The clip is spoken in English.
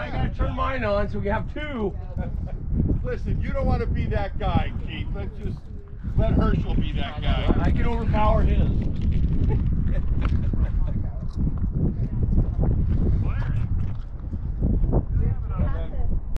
I gotta turn mine on so we have two. Listen, you don't want to be that guy, Keith. Let's just let Herschel be that guy.